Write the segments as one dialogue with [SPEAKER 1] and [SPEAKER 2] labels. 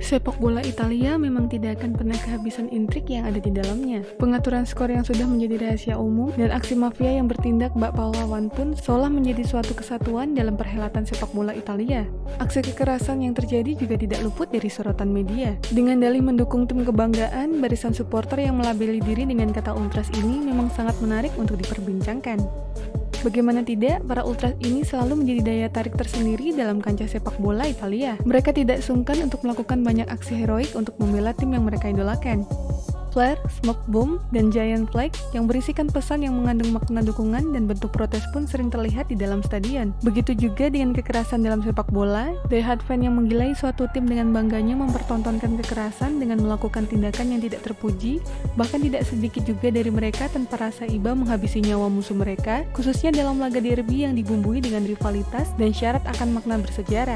[SPEAKER 1] Sepak bola Italia memang tidak akan pernah kehabisan intrik yang ada di dalamnya. Pengaturan skor yang sudah menjadi rahasia umum dan aksi mafia yang bertindak bak pahlawan pun seolah menjadi suatu kesatuan dalam perhelatan sepak bola Italia. Aksi kekerasan yang terjadi juga tidak luput dari sorotan media. Dengan dalih mendukung tim kebanggaan, barisan supporter yang melabeli diri dengan kata ultras ini memang sangat menarik untuk diperbincangkan. Bagaimana tidak, para ultras ini selalu menjadi daya tarik tersendiri dalam kancah sepak bola Italia. Mereka tidak sungkan untuk melakukan banyak aksi heroik untuk membela tim yang mereka idolakan. Flare, smoke bomb, dan giant flag yang berisikan pesan yang mengandung makna dukungan dan bentuk protes pun sering terlihat di dalam stadion. Begitu juga dengan kekerasan dalam sepak bola, die-hard fan yang menggilai suatu tim dengan bangganya mempertontonkan kekerasan dengan melakukan tindakan yang tidak terpuji, bahkan tidak sedikit juga dari mereka tanpa rasa iba menghabisi nyawa musuh mereka, khususnya dalam laga derby yang dibumbui dengan rivalitas dan syarat akan makna bersejarah.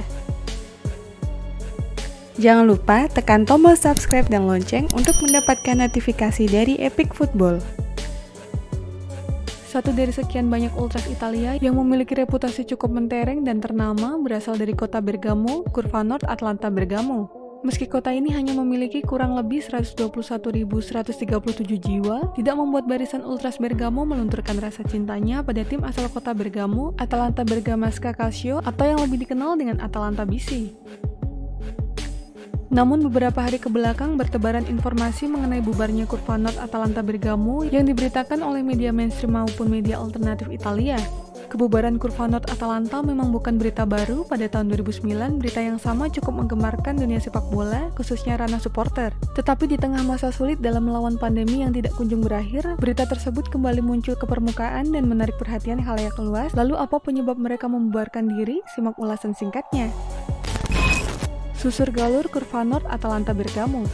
[SPEAKER 1] Jangan lupa tekan tombol subscribe dan lonceng untuk mendapatkan notifikasi dari Epic Football. Satu dari sekian banyak ultras Italia yang memiliki reputasi cukup mentereng dan ternama berasal dari kota Bergamo, Curva Nord, Atalanta Bergamo. Meski kota ini hanya memiliki kurang lebih 121.137 jiwa, tidak membuat barisan ultras Bergamo melunturkan rasa cintanya pada tim asal kota Bergamo, Atalanta Bergamasca Calcio, atau yang lebih dikenal dengan Atalanta BC. Namun beberapa hari kebelakang bertebaran informasi mengenai bubarnya Curva Nord Atalanta Bergamo yang diberitakan oleh media mainstream maupun media alternatif Italia. Kebubaran Curva Nord Atalanta memang bukan berita baru. Pada tahun 2009, berita yang sama cukup menggemarkan dunia sepak bola, khususnya ranah supporter. Tetapi di tengah masa sulit dalam melawan pandemi yang tidak kunjung berakhir, berita tersebut kembali muncul ke permukaan dan menarik perhatian khalayak luas. Lalu apa penyebab mereka membubarkan diri? Simak ulasan singkatnya. Susur galur Curva Nord Atalanta Bergamo.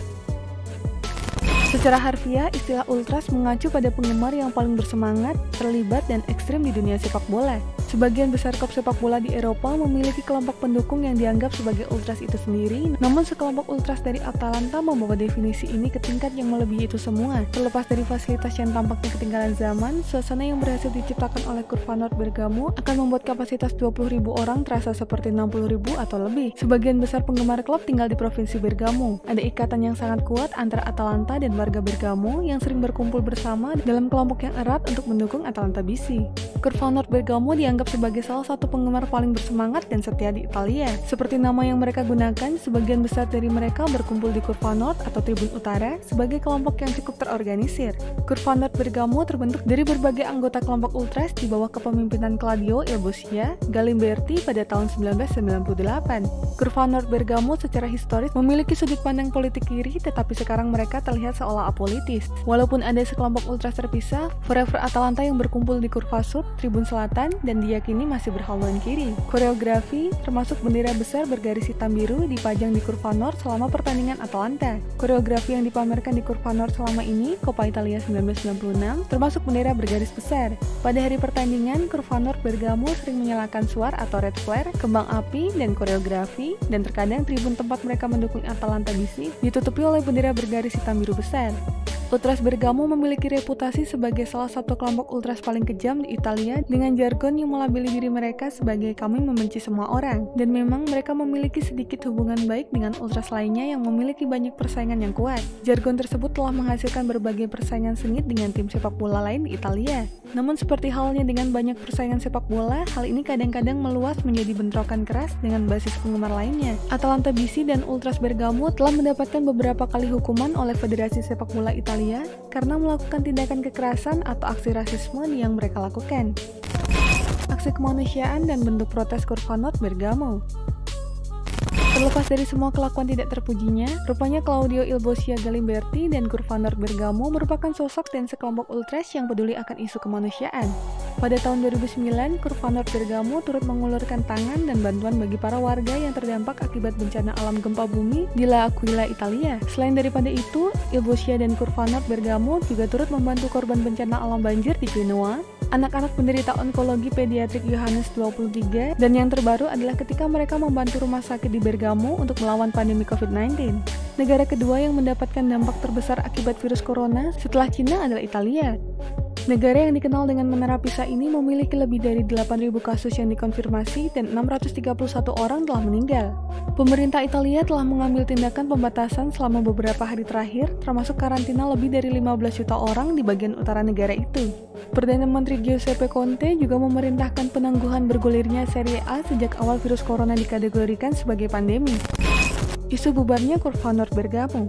[SPEAKER 1] Secara harfiah, istilah ultras mengacu pada penggemar yang paling bersemangat, terlibat, dan ekstrim di dunia sepak bola. Sebagian besar klub sepak bola di Eropa memiliki kelompok pendukung yang dianggap sebagai ultras itu sendiri, namun sekelompok ultras dari Atalanta membawa definisi ini ke tingkat yang melebihi itu semua. Terlepas dari fasilitas yang tampaknya ketinggalan zaman, suasana yang berhasil diciptakan oleh Curva Nord Bergamo akan membuat kapasitas 20.000 orang terasa seperti 60.000 atau lebih. Sebagian besar penggemar klub tinggal di provinsi Bergamo. Ada ikatan yang sangat kuat antara Atalanta dan warga Bergamo yang sering berkumpul bersama dalam kelompok yang erat untuk mendukung Atalanta BC. Curva Nord Bergamo dianggap sebagai salah satu penggemar paling bersemangat dan setia di Italia. Seperti nama yang mereka gunakan, sebagian besar dari mereka berkumpul di Curva Nord atau Tribun Utara sebagai kelompok yang cukup terorganisir. Curva Nord Bergamo terbentuk dari berbagai anggota kelompok ultras di bawah kepemimpinan Claudio Il Boscia Galimberti pada tahun 1998. Curva Nord Bergamo secara historis memiliki sudut pandang politik kiri, tetapi sekarang mereka terlihat seolah apolitis. Walaupun ada sekelompok ultras terpisah, Forever Atalanta yang berkumpul di Curva Sud, Tribun Selatan, dan diyakini masih berhaluan kiri. Koreografi, termasuk bendera besar bergaris hitam biru dipajang di Curva Nord selama pertandingan Atalanta. Koreografi yang dipamerkan di Curva Nord selama ini, Coppa Italia 1996, termasuk bendera bergaris besar. Pada hari pertandingan, Curva Nord Bergamo sering menyalakan suar atau red flare, kembang api, dan koreografi, dan terkadang tribun tempat mereka mendukung Atalanta BC ditutupi oleh bendera bergaris hitam biru besar. Ultras Bergamo memiliki reputasi sebagai salah satu kelompok ultras paling kejam di Italia dengan jargon yang melabeli diri mereka sebagai "kami membenci semua orang", dan memang mereka memiliki sedikit hubungan baik dengan ultras lainnya yang memiliki banyak persaingan yang kuat. Jargon tersebut telah menghasilkan berbagai persaingan sengit dengan tim sepak bola lain di Italia. Namun seperti halnya dengan banyak persaingan sepak bola, hal ini kadang-kadang meluas menjadi bentrokan keras dengan basis penggemar lainnya. Atalanta BC dan Ultras Bergamo telah mendapatkan beberapa kali hukuman oleh Federasi Sepak Bola Italia karena melakukan tindakan kekerasan atau aksi rasisme yang mereka lakukan. Aksi kemanusiaan dan bentuk protes Curva Nord Bergamo. Terlepas dari semua kelakuan tidak terpujinya, rupanya Claudio Il Boscia Galimberti dan Curva Nord Bergamo merupakan sosok dan sekelompok ultras yang peduli akan isu kemanusiaan. Pada tahun 2009, Curva Nord Bergamo turut mengulurkan tangan dan bantuan bagi para warga yang terdampak akibat bencana alam gempa bumi di L'Aquila, Italia. Selain daripada itu, Il Boscia dan Curva Nord Bergamo juga turut membantu korban bencana alam banjir di Genoa, anak-anak penderita onkologi pediatrik Yohanes 23, dan yang terbaru adalah ketika mereka membantu rumah sakit di Bergamo untuk melawan pandemi COVID-19. Negara kedua yang mendapatkan dampak terbesar akibat virus corona setelah Cina adalah Italia. Negara yang dikenal dengan menara Pisa ini memiliki lebih dari 8.000 kasus yang dikonfirmasi dan 631 orang telah meninggal. Pemerintah Italia telah mengambil tindakan pembatasan selama beberapa hari terakhir, termasuk karantina lebih dari 15 juta orang di bagian utara negara itu. Perdana Menteri Giuseppe Conte juga memerintahkan penangguhan bergulirnya Serie A sejak awal virus corona dikategorikan sebagai pandemi. Isu bubarnya Curva Nord Bergamo.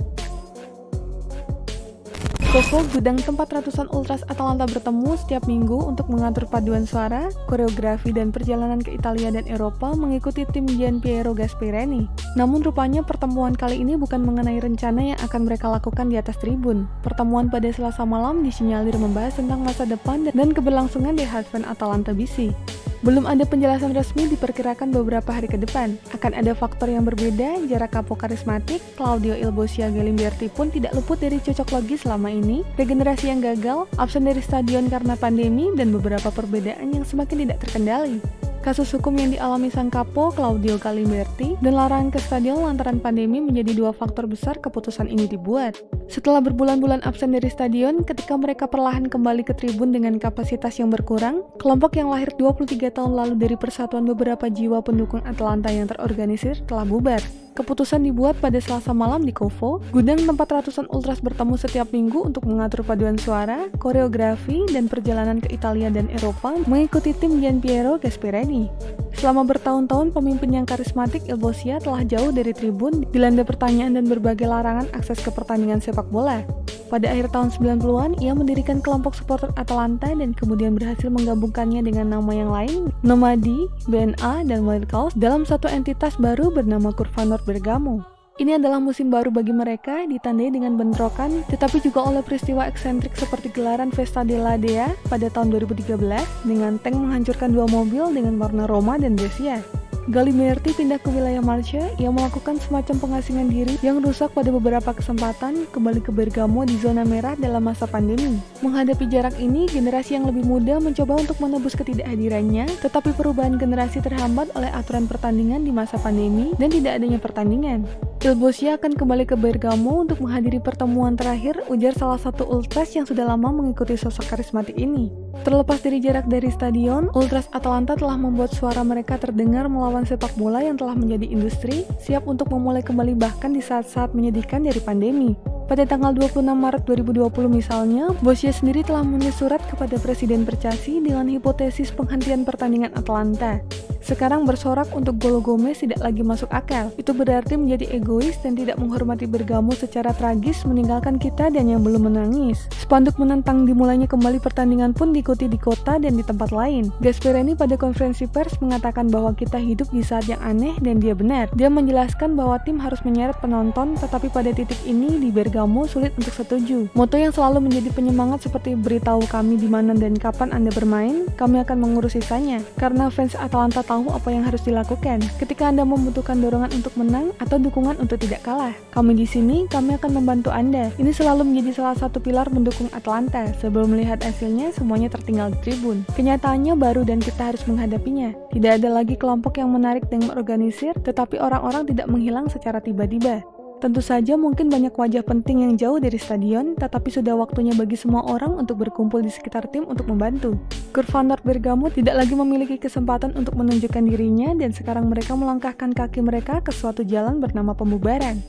[SPEAKER 1] Kovo, gudang tempat ratusan ultras Atalanta bertemu setiap minggu untuk mengatur paduan suara, koreografi, dan perjalanan ke Italia dan Eropa mengikuti tim Gianpiero Gasperini. Namun rupanya pertemuan kali ini bukan mengenai rencana yang akan mereka lakukan di atas tribun. Pertemuan pada Selasa malam disinyalir membahas tentang masa depan dan keberlangsungan di Hardfan Atalanta BC. Belum ada penjelasan resmi diperkirakan beberapa hari ke depan. Akan ada faktor yang berbeda, jarak kapo karismatik, Claudio Il Boscia Galimberti pun tidak luput dari cocok logi selama ini, regenerasi yang gagal, absen dari stadion karena pandemi, dan beberapa perbedaan yang semakin tidak terkendali. Kasus hukum yang dialami sang kapo, Claudio Galimberti, dan larangan ke stadion lantaran pandemi menjadi dua faktor besar keputusan ini dibuat. Setelah berbulan-bulan absen dari stadion, ketika mereka perlahan kembali ke tribun dengan kapasitas yang berkurang, kelompok yang lahir 23 tahun lalu dari persatuan beberapa jiwa pendukung Atalanta yang terorganisir telah bubar. Keputusan dibuat pada Selasa malam di Kovo, gudang tempat ratusan ultras bertemu setiap minggu untuk mengatur paduan suara, koreografi, dan perjalanan ke Italia dan Eropa mengikuti tim Gianpiero Gasperini. Selama bertahun-tahun, pemimpin yang karismatik Il Boscia telah jauh dari tribun, dilanda pertanyaan dan berbagai larangan akses ke pertandingan sepak bola. Pada akhir tahun 90-an, ia mendirikan kelompok supporter Atalanta dan kemudian berhasil menggabungkannya dengan nama yang lain, Nomadi, BNA, dan Wildcats dalam satu entitas baru bernama Curva Nord Bergamo. Ini adalah musim baru bagi mereka, ditandai dengan bentrokan, tetapi juga oleh peristiwa eksentrik seperti gelaran Festa della Dea pada tahun 2013 dengan tank menghancurkan dua mobil dengan warna Roma dan Brescia. Galimberti pindah ke wilayah Marcia, ia melakukan semacam pengasingan diri yang rusak pada beberapa kesempatan, kembali ke Bergamo di zona merah dalam masa pandemi. Menghadapi jarak ini, generasi yang lebih muda mencoba untuk menebus ketidakhadirannya, tetapi perubahan generasi terhambat oleh aturan pertandingan di masa pandemi dan tidak adanya pertandingan. Il Boscia akan kembali ke Bergamo untuk menghadiri pertemuan terakhir, ujar salah satu ultras yang sudah lama mengikuti sosok karismatik ini. Terlepas dari jarak dari stadion, ultras Atalanta telah membuat suara mereka terdengar melawan sepak bola yang telah menjadi industri, siap untuk memulai kembali bahkan di saat-saat menyedihkan dari pandemi. Pada tanggal 26 Maret 2020 misalnya, Boscia sendiri telah menulis surat kepada Presiden Percasi dengan hipotesis penghentian pertandingan Atalanta. Sekarang bersorak untuk Golo Gomez tidak lagi masuk akal. Itu berarti menjadi egois dan tidak menghormati Bergamo secara tragis meninggalkan kita dan yang belum menangis. Spanduk menentang dimulainya kembali pertandingan pun diikuti di kota dan di tempat lain. Gasperini pada konferensi pers mengatakan bahwa kita hidup di saat yang aneh dan dia benar. Dia menjelaskan bahwa tim harus menyeret penonton, tetapi pada titik ini di Bergamo sulit untuk setuju. Moto yang selalu menjadi penyemangat seperti beritahu kami di mana dan kapan Anda bermain, kami akan mengurus sisanya. Karena fans Atalanta tahu apa yang harus dilakukan ketika Anda membutuhkan dorongan untuk menang atau dukungan untuk tidak kalah. Kami di sini, kami akan membantu Anda. Ini selalu menjadi salah satu pilar mendukung Atalanta. Sebelum melihat hasilnya, semuanya tertinggal di tribun. Kenyataannya baru dan kita harus menghadapinya. Tidak ada lagi kelompok yang menarik dan mengorganisir, tetapi orang-orang tidak menghilang secara tiba-tiba. Tentu saja mungkin banyak wajah penting yang jauh dari stadion, tetapi sudah waktunya bagi semua orang untuk berkumpul di sekitar tim untuk membantu. Curva Nord Bergamo tidak lagi memiliki kesempatan untuk menunjukkan dirinya dan sekarang mereka melangkahkan kaki mereka ke suatu jalan bernama pembubaran.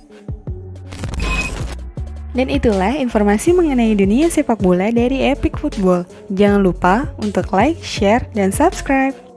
[SPEAKER 2] Dan itulah informasi mengenai dunia sepak bola dari Epic Football. Jangan lupa untuk like, share, dan subscribe.